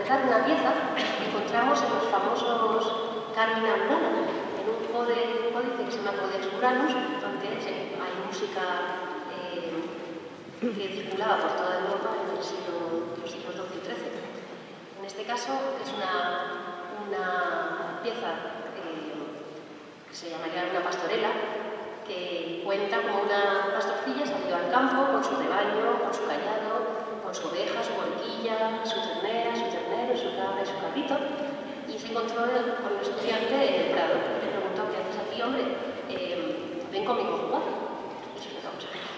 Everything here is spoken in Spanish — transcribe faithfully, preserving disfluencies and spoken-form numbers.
analizar una pieza que encontramos en los famosos Carmina Burana, en un códice que se llama Codex Uranus, donde hay música eh, que circulaba por toda Europa en el siglo, los siglos doce y trece. En este caso es una, una pieza eh, que se llamaría una pastorela, que cuenta como una pastorcilla salió al campo con su rebaño, con su cayado, con su oveja, su borriquilla, su ternera, su ternero, su cabra y su cabrito, y se encontró con un estudiante en el Prado. Le preguntó: ¿qué haces aquí, hombre? Eh, ven conmigo a jugar. Eso es lo que vamos a ver.